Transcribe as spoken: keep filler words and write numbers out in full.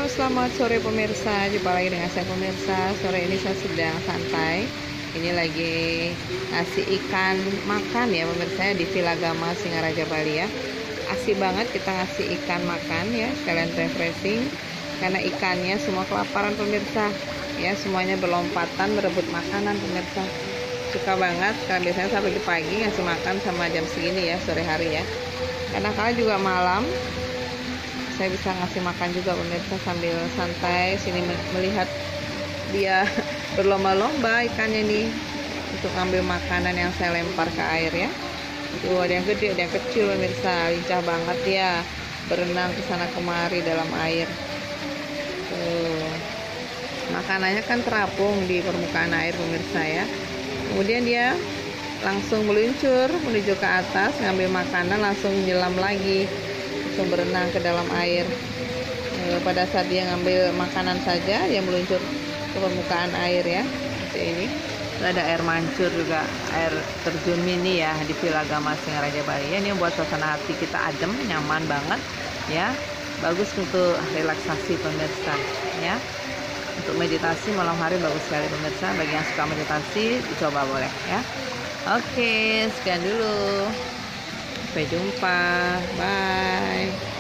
selamat sore pemirsa. Jumpa lagi dengan saya pemirsa. Sore ini saya sedang santai. Ini lagi ngasih ikan makan ya pemirsa di Villa Gama Singaraja Bali ya. Asik banget kita ngasih ikan makan ya, sekalian refreshing. Karena ikannya semua kelaparan pemirsa. Ya, semuanya berlompatan berebut makanan pemirsa. Suka banget karena biasanya sampai pagi ngasih makan sama jam segini ya, sore hari ya. Karena kalian juga malam saya bisa ngasih makan juga pemirsa sambil santai sini melihat dia berlomba-lomba ikannya nih untuk ngambil makanan yang saya lempar ke air ya. Tuh ada yang gede, ada yang kecil pemirsa, lincah banget ya berenang ke sana kemari dalam air. Tuh makanannya kan terapung di permukaan air pemirsa ya. Kemudian dia langsung meluncur menuju ke atas ngambil makanan, langsung nyelam lagi, langsung berenang ke dalam air. E, pada saat dia ngambil makanan saja dia meluncur ke permukaan air ya, seperti ini. Ada air mancur juga, air terjun mini ya di Villa Gama Singaraja Bali ya. Ini buat suasana hati kita adem, nyaman banget ya, bagus untuk relaksasi pemirsa ya. Untuk meditasi malam hari bagus sekali pemirsa. Bagi yang suka meditasi dicoba boleh ya. Oke, sekian dulu. Sampai jumpa. Bye.